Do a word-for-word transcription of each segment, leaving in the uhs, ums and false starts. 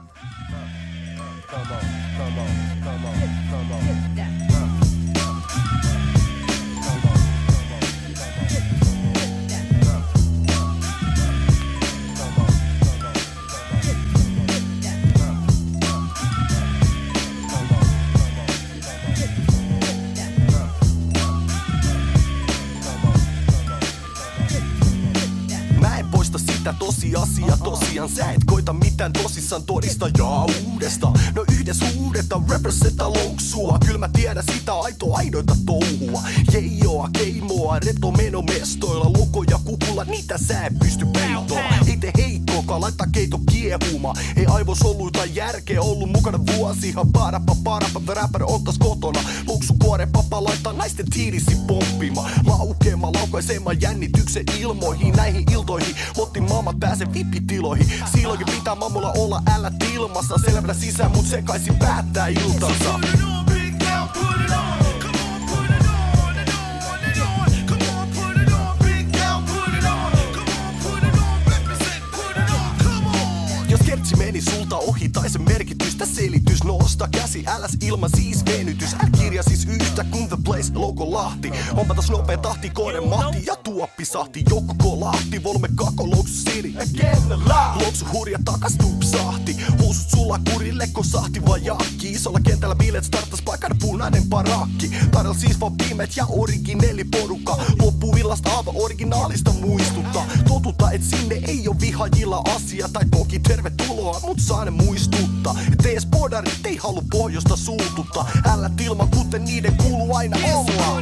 Come on, come on, come on, come on. Sitä tosiasia tosiaan, sä et koita mitään tosissaan todistajaa uudesta. No yhdessä huudetaan representa louksua. Kyllä mä tiedän sitä aito aidoita touhua. Jeijoa, keimoa, retomeno mestoilla. Lokoja kukulla, niitä sä et pysty peitoa. Itse heikkoakaan, laittaa keito kiehuma. Ei aivosoluita järkeä ollut mukana vuosihan. Parapa parapa, räpär oltais kotona. Luksukuore papa laittaa naisten tiirisi pomppima. Laukeema, laukaisemaan jännityksen ilmoihin. Näihin iltoihin Lotti mammat pääse vippitiloihin. Silloinkin pitää mammulla olla älä ilmassa. Selvänä sisään mut sekaisin päättää iltansa. Jos kertsi meni sulta ohi tai sen merkitystä selitys, nosta käsi äläs ilman siis venytys. Älkirja siis yhtä kun The Place logo Lahti. Onpa tas nopea tahti, koiden mahti ja tuoppi sahti. Jokko lahti, volume kako, louksu siri. Louksu hurja takas tupsahti. Housut sulla kurille kun sahti vai jakki. Isolla kentällä bilet startas paikan punainen parakki. Tarjolla siis vaan viimet ja originelli porukka. Loppuu villasta aivan originaalista muistuttaa. Totuta et sinne ei oo vihajilla asia. Tai toki tervetuloa, mut saa ne muistuttaa. Et ees bordarit ei halu pohjoista suututtaa. Älä tilma kuten niiden kuuluu aina olla.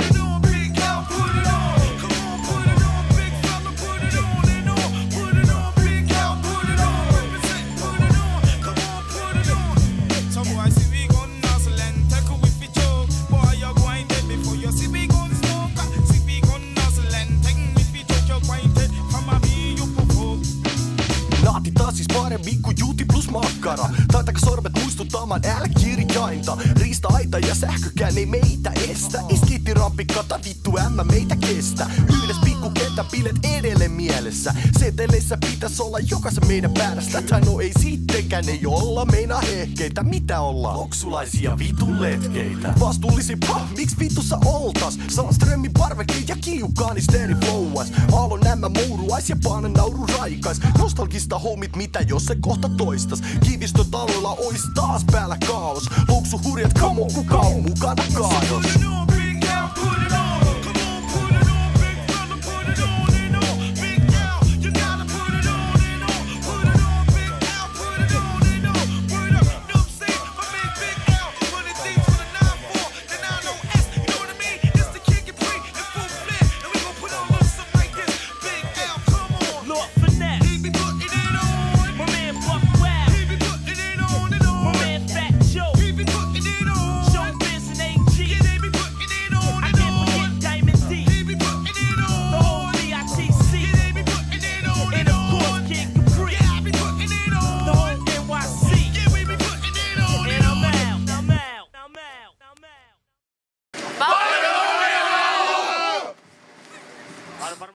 Naatitaan siis paremmin kuin juuti plus makkara. Taitaka sormet muistuttamaan älkirjainta. Riista aita ja sähkökään ei meitä estä. Iskiitti rampikata, vittu ämmä meitä kestä. Yhdessä pikkukentän bilet edelleen mielessä. Seteleissä pitäis olla jokaisen meidän päästä. Tai no ei sittenkään, ei olla meina hehkeitä. Mitä ollaan? Loksulaisia vitun letkeitä. Vastuullisi pah, miksi vitussa oltas? Sandströmin parvekki ja kiukaanisteri flowais. Aallon nämä mouruais ja paana nauru raikais. Nostalgista homit, mitä jos se kohta toistas. Kivistötaloilla ois taas päällä kaos. Louksu hurjat, come on, kuka on mukana kaados?